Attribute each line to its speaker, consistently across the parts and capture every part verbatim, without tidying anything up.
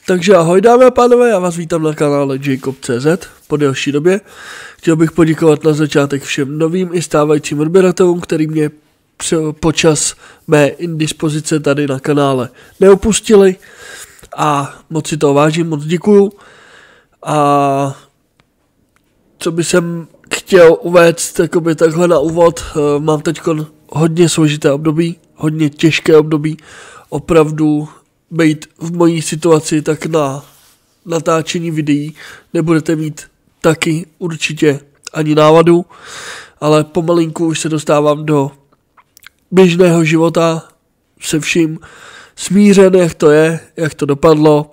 Speaker 1: Takže ahoj dámy a pánové, já vás vítám na kanále Jacob tečka cé zet po delší době. Chtěl bych poděkovat na začátek všem novým i stávajícím odběratelům, který mě počas mé indispozice tady na kanále neopustili a moc si toho vážím, moc děkuju. A co by jsem chtěl uvést jakoby takhle na úvod, mám teď hodně složité období, hodně těžké období, opravdu být v mojí situaci, tak na natáčení videí nebudete mít taky určitě ani návadu, ale pomalinku už se dostávám do běžného života se vším smířen, jak to je, jak to dopadlo.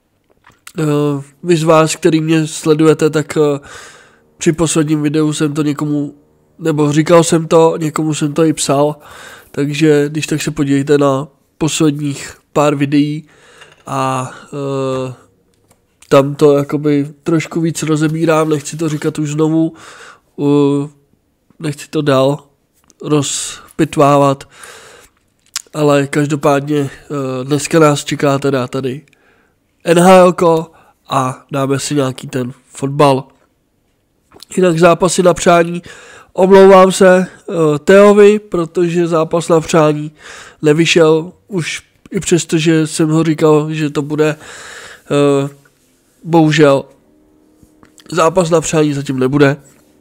Speaker 1: Vy z vás, který mě sledujete, tak při posledním videu jsem to někomu, nebo říkal jsem to, někomu jsem to i psal, takže když tak se podívejte na posledních pár videí a uh, tam to jakoby trošku víc rozebírám, nechci to říkat už znovu, uh, nechci to dál rozpitvávat, ale každopádně uh, dneska nás čeká teda tady N H L ko a dáme si nějaký ten fotbal. Jinak zápasy na přání, omlouvám se uh, Teovi, protože zápas na přání nevyšel už i přesto, že jsem ho říkal, že to bude, uh, bohužel, zápas na přání zatím nebude.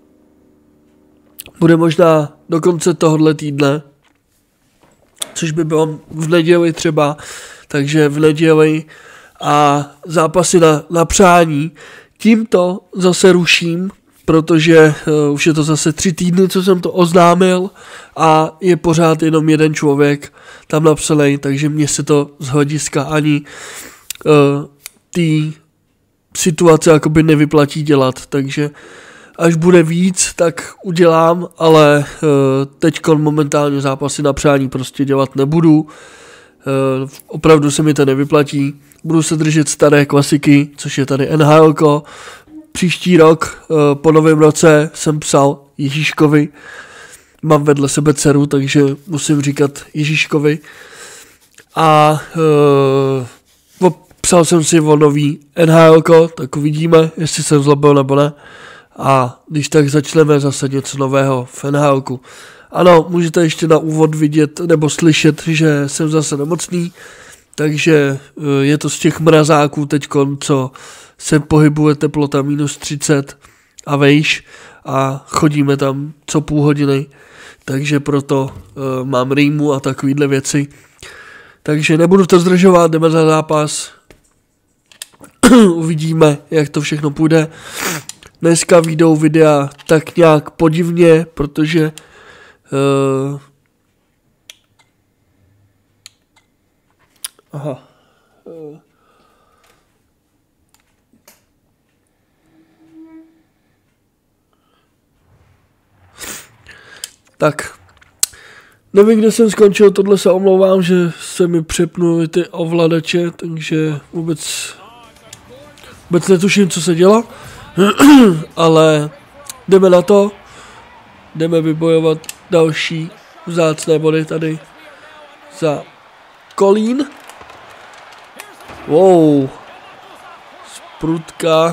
Speaker 1: Bude možná do konce tohohle týdne, což by bylo v neděli třeba, takže v neděli a zápasy na, na přání. Tímto zase ruším, protože uh, už je to zase tři týdny, co jsem to oznámil a je pořád jenom jeden člověk tam napsaný, takže mně se to z hlediska ani uh, té situace jakoby nevyplatí dělat, takže až bude víc, tak udělám, ale uh, teďkon momentálně zápasy na přání prostě dělat nebudu, uh, opravdu se mi to nevyplatí, budu se držet staré klasiky, což je tady N H L ko. Příští rok, po novém roce, jsem psal Ježíškovi. Mám vedle sebe dceru, takže musím říkat Ježíškovi. A uh, psal jsem si o nový N H L ko, tak uvidíme, jestli jsem zlobil nebo ne. A když tak začneme zase něco nového v N H L ku. Ano, můžete ještě na úvod vidět nebo slyšet, že jsem zase nemocný. Takže uh, je to z těch mrazáků teďkon, co se pohybuje teplota minus třicet a vejš a chodíme tam co půl hodiny, takže proto uh, mám rýmu a takovýhle věci. Takže nebudu to zdržovat, jdeme za zápas, uvidíme, jak to všechno půjde. Dneska vyjdou videa tak nějak podivně, protože uh, aha uh, Tak, nevím, kde jsem skončil, tohle se omlouvám, že se mi přepnuly ty ovladače, takže vůbec, vůbec netuším, co se dělo, ale jdeme na to, jdeme vybojovat další vzácné body tady za Kolín. Wow, sprutka,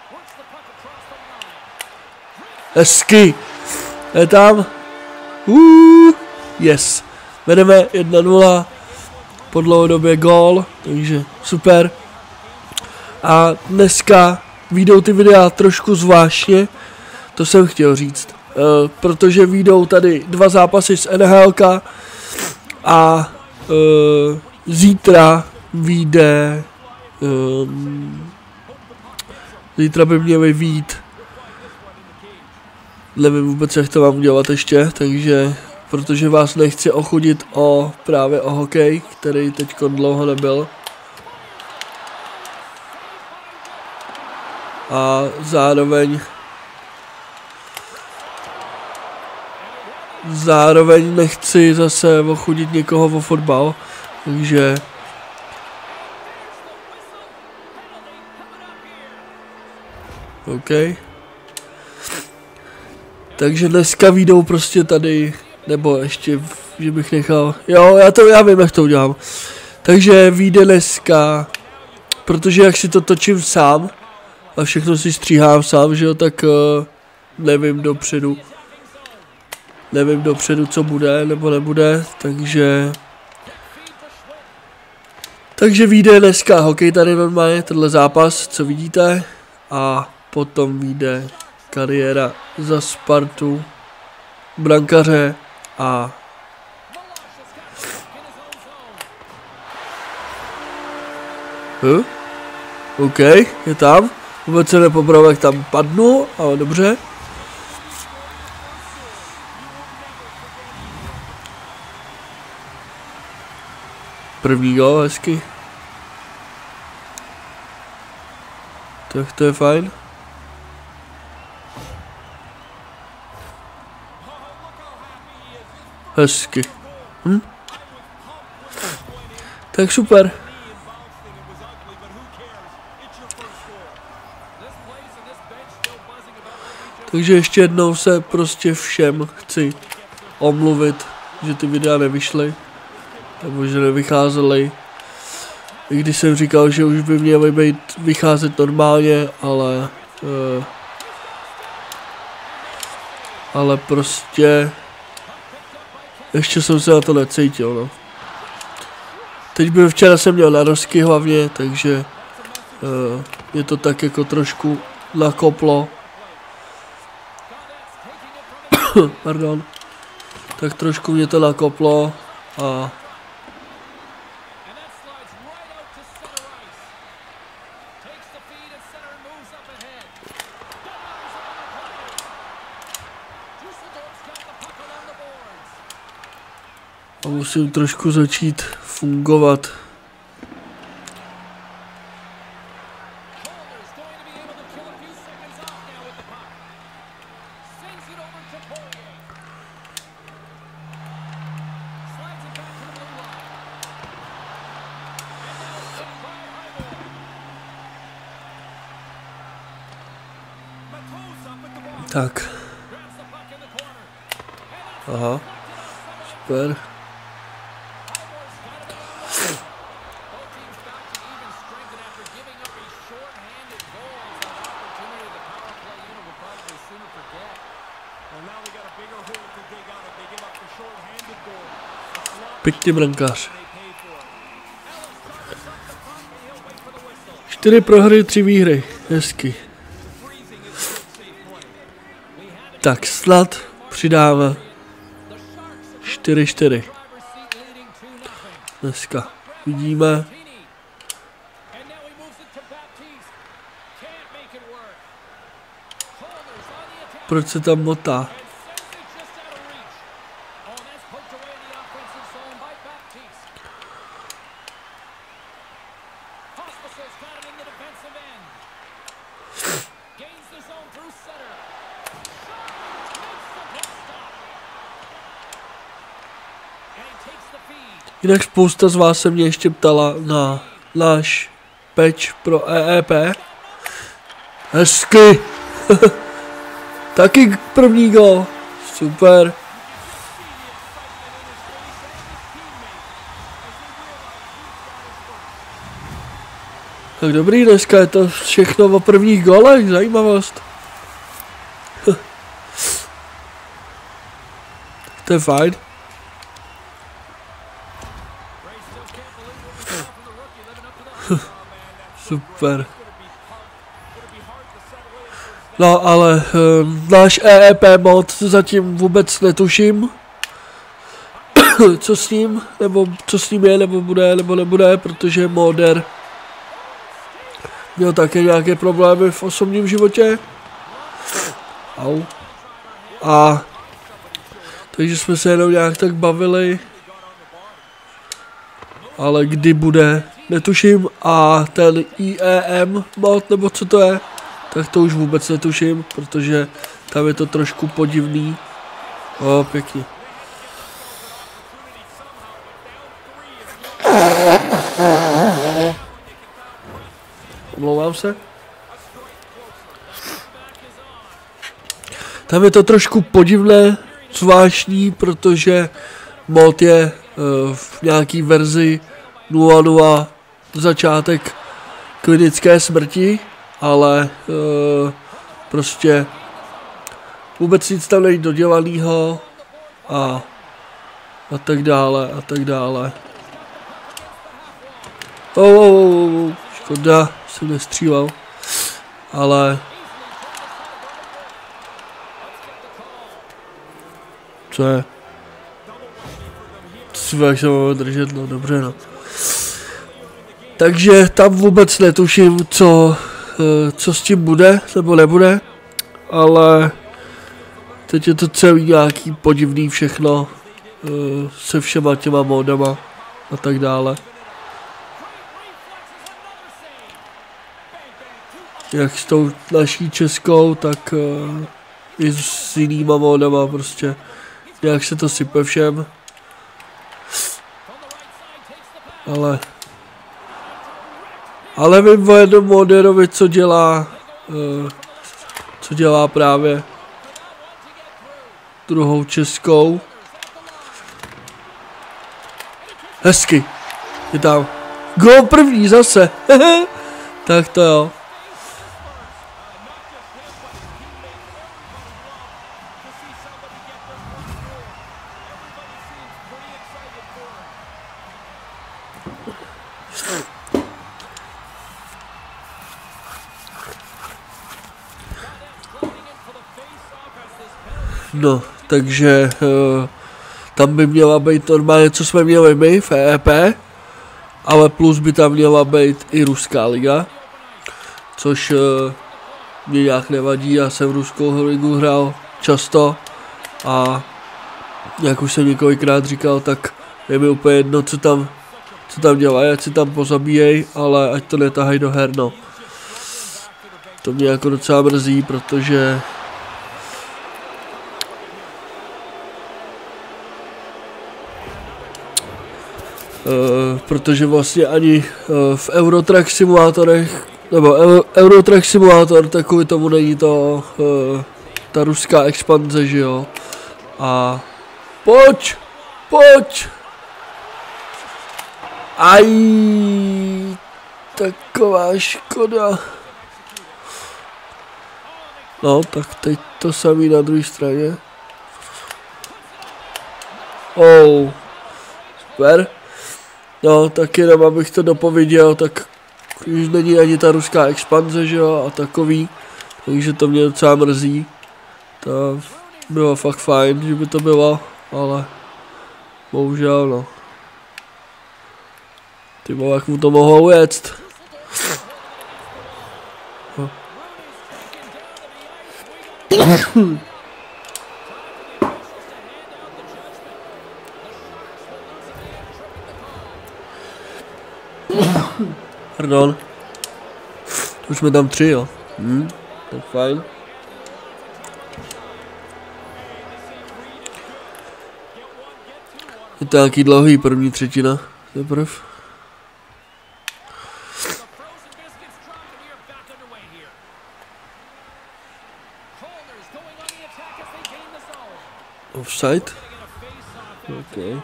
Speaker 1: hezky, je tam. Uh, yes, vedeme jedna nula, po dlouhodobě gól, takže super. A dneska vyjdou ty videa trošku zvláštně, to jsem chtěl říct, uh, protože vyjdou tady dva zápasy z N H L ka a uh, zítra vyjde, um, zítra by měly vyjít, nevím vůbec, jak to mám udělat ještě, takže, protože vás nechci ochudit o, právě o hokej, který teď dlouho nebyl. A zároveň, zároveň nechci zase ochudit někoho o fotbal, takže OK. Takže dneska vyjdou prostě tady, nebo ještě, že bych nechal, jo, já to, já vím, jak to udělám. Takže vyjde dneska protože jak si to točím sám a všechno si stříhám sám, že jo, tak uh, nevím dopředu. Nevím dopředu, co bude nebo nebude, takže... Takže vyjde dneska hokej tady normálně, tenhle zápas, co vidíte. A potom vyjde kariéra za Spartu, brankaře a... Huh? OK, je tam. Vůbec se nepopravil, jak tam padnu, ale dobře. První gol, hezky. Tak to je fajn. Hezky. Hm? Tak super. Takže ještě jednou se prostě všem chci omluvit, že ty videa nevyšly. Nebo že nevycházely. I když jsem říkal, že už by měly být vycházet normálně, ale... Uh, ale prostě... Ještě jsem se na to necítil, no. Teď byl včera jsem měl narozky hlavně, takže... Uh, je to tak jako trošku nakoplo. Pardon. Tak trošku mě to nakoplo a... A musím trošku začít fungovat. Tak. Aha. Super. Pěkně brankář. Čtyři prohry, tři výhry. Hezky. Tak snad přidáme čtyři čtyři. Dneska vidíme. Proč se tam motá? Jinak spousta z vás se mě ještě ptala na náš patch pro E E P. Hezky. Taky první gol. Super. Tak dobrý, dneska je to všechno o prvních golech, zajímavost. To je fajn. Super. No ale uh, náš E E P mod zatím vůbec netuším, co s ním, nebo co s ním je, nebo bude, nebo nebude, protože modder měl také nějaké problémy v osobním životě. Au. A takže jsme se jenom nějak tak bavili, ale kdy bude, netuším. A ten I E M mod, nebo co to je, tak to už vůbec netuším, protože tam je to trošku podivný. O, pěkně. Omlouvám se. Tam je to trošku podivné, zvláštní, protože mod je uh, v nějaký verzi nula nula začátek klinické smrti, ale uh, prostě vůbec nic tam není dodělanýho a, a tak dále a tak dále. Oh, oh, oh, oh. Škoda, jsem nestřílel, ale co je? Jak se máme držet, no dobře no. Takže tam vůbec netuším, co, co s tím bude, nebo nebude, ale teď je to celý nějaký podivný všechno se všema těma módama a tak dále. Jak s tou naší českou, tak i s jinýma módama prostě. Jak se to sype všem. Ale... Ale vím o jednom moderovi, co dělá... Uh, co dělá právě... druhou českou. Hezky. Je tam. Gól první zase. Tak to jo. No, takže uh, tam by měla být normálně, co jsme měli my v E E P, ale plus by tam měla být i ruská liga, což uh, mě nějak nevadí, já jsem ruskou ligu hrál často a jak už jsem několikrát říkal, tak je mi úplně jedno, co tam, co tam dělají, ať si tam pozabíjej, ale ať to netahají do her, no. To mě jako docela mrzí, protože Uh, protože vlastně ani uh, v Eurotrack simulátorech, nebo Eurotrack simulátor, takový tomu není to uh, ta ruská expanze, že jo. A pojď, pojď. Aj, taková škoda. No, tak teď to samý na druhé straně. Oh, super. No, tak jenom abych to dopověděl, tak už není ani ta ruská expanze, že jo, a takový, takže to mě docela mrzí. To bylo fakt fajn, že by to bylo, ale bohužel, no. Ty vole, jak mu to mohou jet. Pardon. Už jsme tam tři, jo. Hm, tak fajn. Je to nějaký dlouhý první třetina. Teprv. Offside. Okay.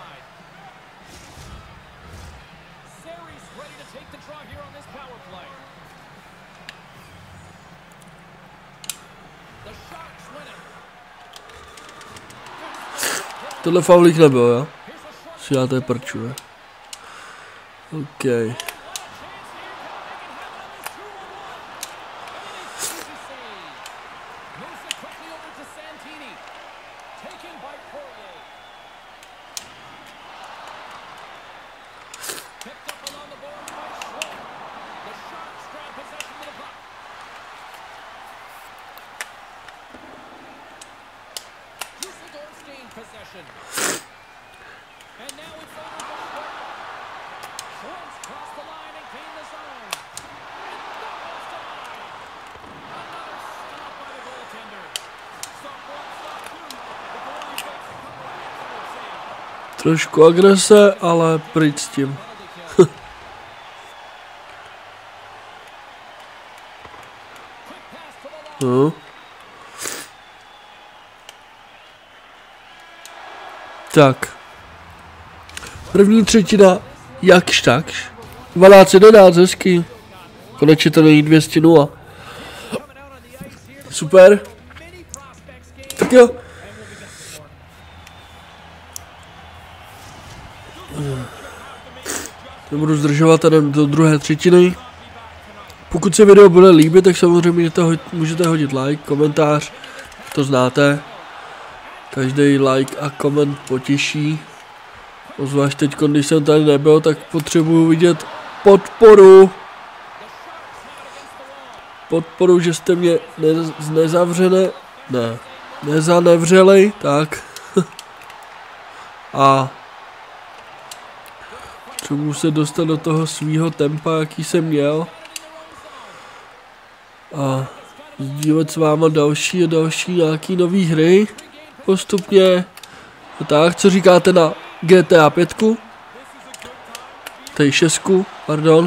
Speaker 1: Tohle faulík nebyl, jo? Si já to je prču, je. OK. Trošku agrese, ale pryč s tím. no. Tak. První třetina jakž takž. dvanáct jedenáct hezky. Konečně to není dvě stě nula. Super. Tak jo. Nebudu zdržovat tady do druhé třetiny. Pokud se video bude líbit, tak samozřejmě můžete, ho můžete hodit like, komentář, to znáte. Každý like a koment potěší. Ozvlášť teď, když jsem tady nebyl, tak potřebuju vidět podporu. Podporu, že jste mě ne nezavřené, ne, nezanevřeli, tak. A potřebuju se dostat do toho svýho tempa, jaký jsem měl. A sdílet s váma další a další nějaký nový hry postupně. A tak, co říkáte na G T A pět? Tady šest, pardon.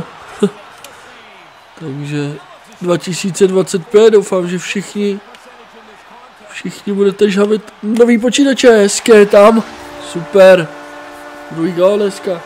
Speaker 1: Takže dva tisíce dvacet pět, doufám, že všichni všichni budete žhavit nový počítače, hezké tam, super, druhý gól dneska.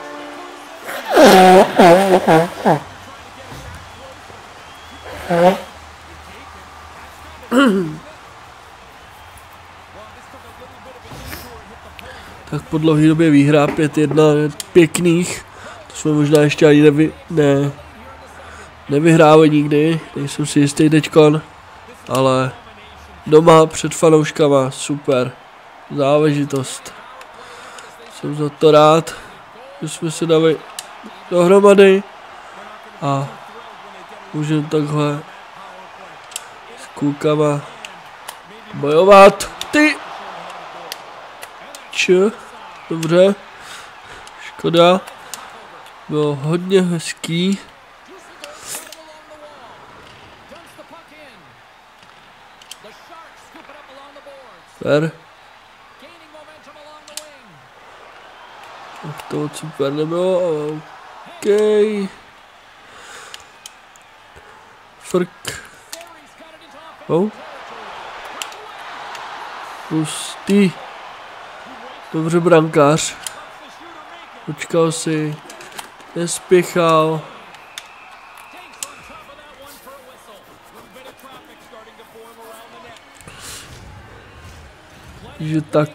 Speaker 1: Tak po dlouhé době výhra pět jedna pěkných, to jsme možná ještě ani nevy, ne, nevyhráli nikdy, nejsem si jistý teďkon, ale doma před fanouškama, super, záležitost. Jsem za to rád, že jsme se dali dohromady a můžeme takhle s klukama bojovat. Ty! Č, dobře, škoda, bylo hodně hezký. Super. Tak to super nebylo, ale okej. Frk. Oh. Pustý. Dobře, brankář. Počkal si. Nespěchal. Že tak.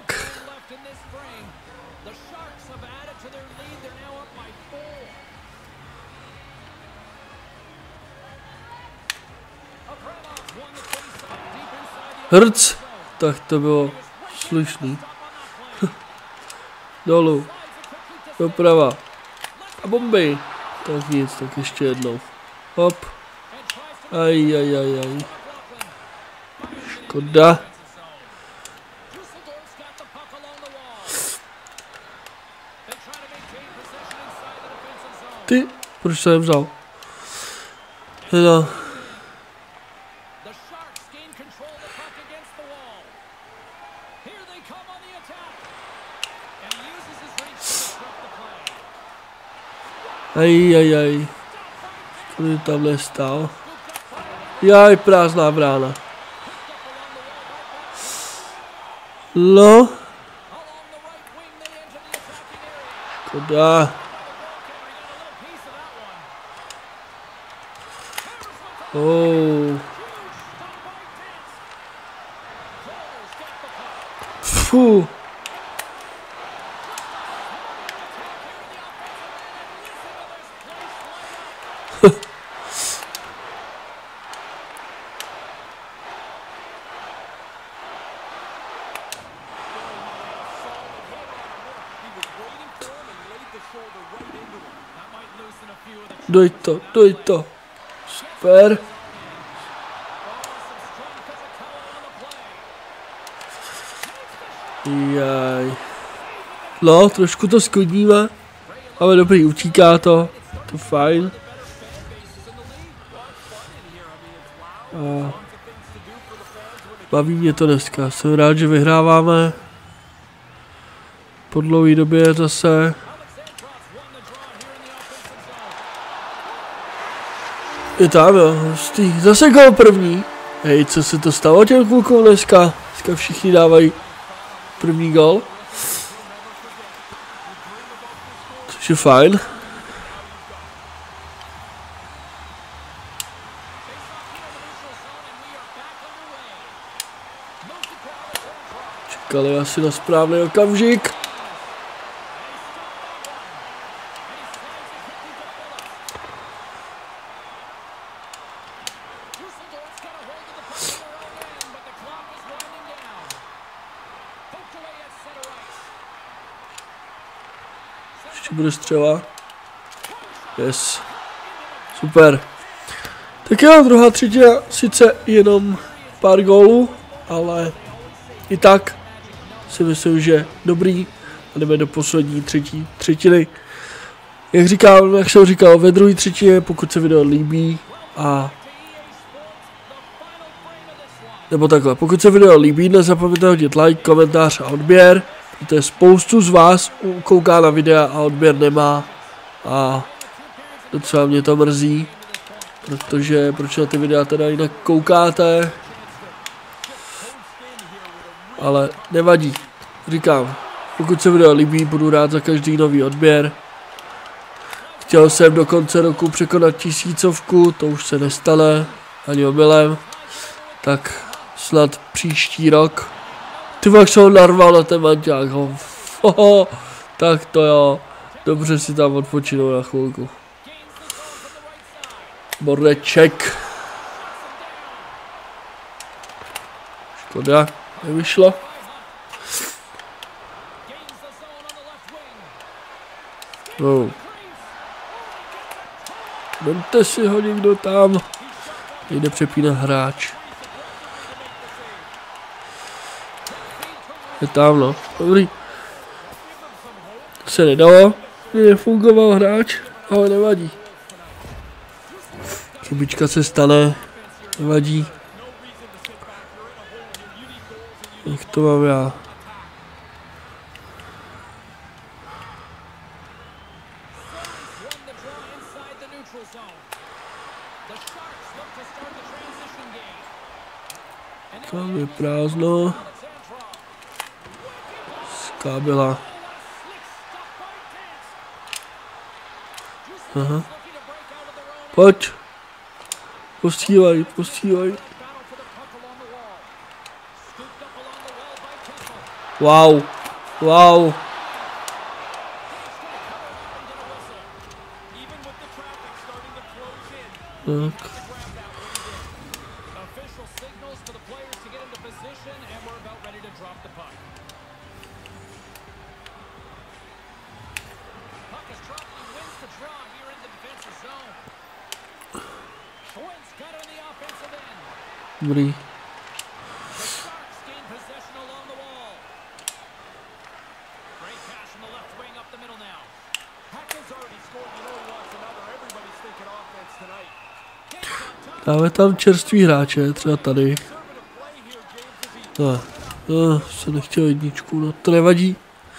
Speaker 1: Hrc. Tak to bylo slušný. Dolů. Doprava. A bomby. Tak nic, tak ještě jednou. Hop. Aj, aj, aj, aj. Škoda. Ty, proč jsem vzal? No. Aj, aj, aj. Kolik tam nestál? Jaj, prázdná brána. No. Škoda. Oh. Fuh. Doj to, doj to. Super. Jaj. No, trošku to sklidníme. Ale dobrý, utíká to. To fajn. A baví mě to dneska. Jsem rád, že vyhráváme. Po dlouhé době zase. Je tam, jo, hustý. Zase gol první. Hej, co se to stalo těm klukům dneska? Dneska všichni dávají první gol. Což je fajn. čekali asi na správný okamžik. Ještě bude střela. Yes. Super. Tak jo, druhá třetí sice jenom pár gólů, ale i tak si myslím, že dobrý. A jdeme do poslední třetí třetiny. Jak říkám, jak jsem říkal, ve druhé třetině, pokud se video líbí a nebo takhle, pokud se video líbí, nezapomeňte hodit like, komentář a odběr, protože spoustu z vás kouká na videa a odběr nemá a docela mě to mrzí, protože proč na ty videa teda jinak koukáte, ale nevadí, říkám, pokud se video líbí, budu rád za každý nový odběr. Chtěl jsem do konce roku překonat tisícovku, to už se nestane, ani omylem, tak snad příští rok. Ty jak jsem ho narval na ten manťák, ho. Oho, tak to jo, dobře si tam odpočinou na chvilku. Boreček. Škoda, nevyšlo. No. Vemte si ho někdo tam. Jde přepínat hráč. Je tam, no. Dobrý. To se nedalo. Nefungoval hráč, ale nevadí. Chybička se stane. Nevadí. Jak to mám já? Tam je prázdno. Skábela. Aha. Pojď. Posílaj, posílaj. Wow. Wow. Tak. Dobrý. Dáme tam čerstvý hráče, třeba tady. No, no, se nechtěl jedničku, no to nevadí.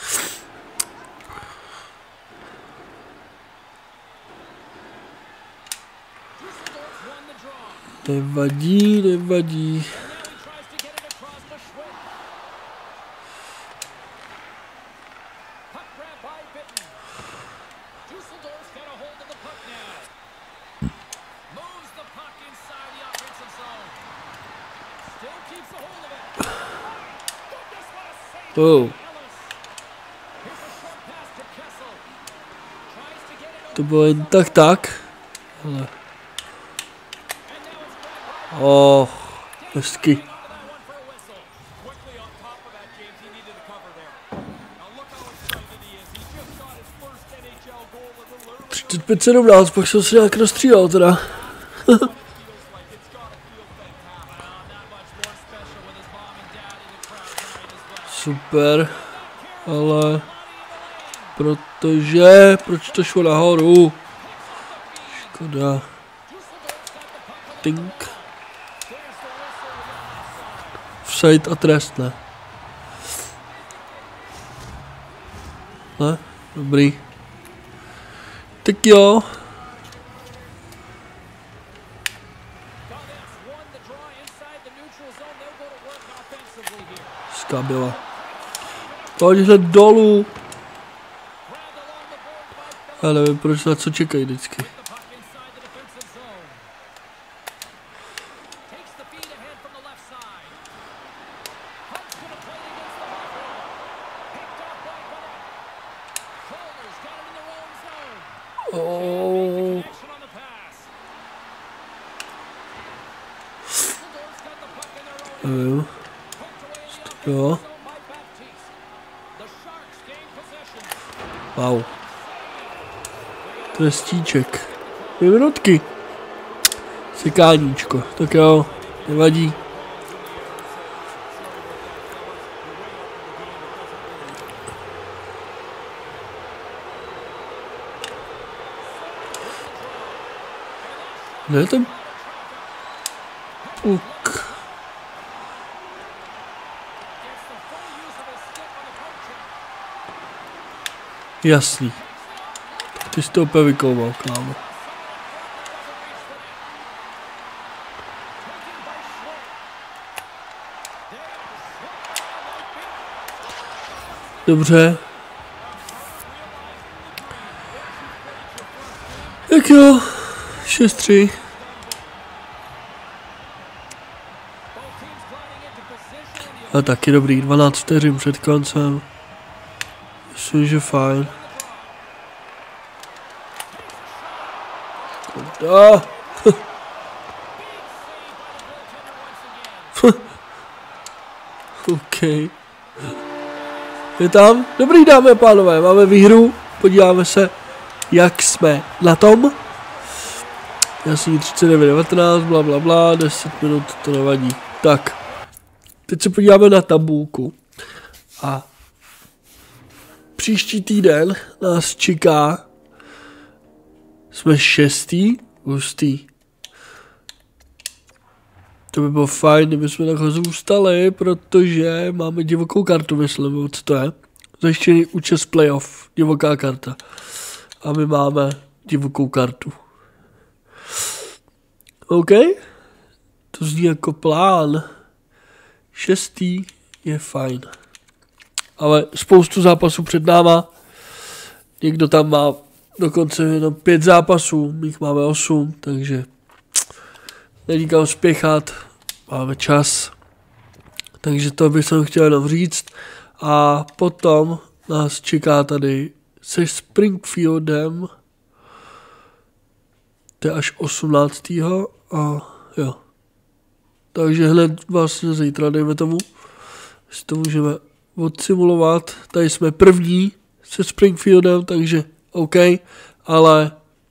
Speaker 1: Nevadí, nevadí. Oh. To bylo jen tak tak. Ale. Oh, hezky. třicet pět sedmnáct, pak jsem se nějak rozstřílel teda. Super, ale protože, proč to šlo nahoru? Škoda. Tink. Offside a trest, ne? Ne? Dobrý. Tak jo. Skábila. Pojďhle dolů. Já nevím, proč na co čekají vždycky. Nevím. Jo. Wow. Trestíček. Dvě minutky. Sekáníčko. Tak jo, nevadí. Ne, ten puk. Jasný. Ty jsi to opět vykoumal, kámo. Dobře. Tak jo. šest tři. A taky dobrý. dvanáct vteřin před koncem. Myslím, že fajn. Ah. OK. Je tam? Dobrý, dámy a pánové, máme výhru. Podíváme se, jak jsme na tom. Jasný, třicet devět devatenáct, bla bla bla, deset minut, to nevadí. Tak, teď se podíváme na tabulku. A příští týden nás čeká, jsme šestý, hustý. To by bylo fajn, kdyby jsme takhle zůstali, protože máme divokou kartu, myslím, co to je. Zajištěný účast playoff, divoká karta. A my máme divokou kartu. OK? To zní jako plán. Šestý je fajn. Ale spoustu zápasů před náma. Někdo tam má dokonce jenom pět zápasů, my jich máme osm, takže není kam spěchat, máme čas. Takže to bych jsem chtěl jenom říct. A potom nás čeká tady se Springfieldem, to je až osmnáctého a jo. Takže hned vlastně zítra, dejme tomu, si to můžeme odsimulovat. Tady jsme první se Springfieldem, takže OK, ale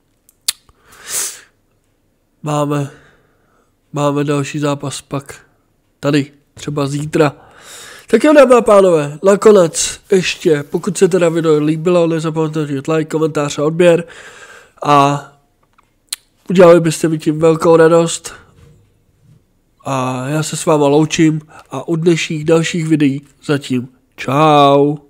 Speaker 1: máme, máme další zápas pak tady, třeba zítra. Tak jo, dámy a pánové, nakonec ještě, pokud se teda video líbilo, nezapomeňte dát like, komentář a odběr a udělali byste mi tím velkou radost a já se s váma loučím a u dnešních dalších videí zatím čau.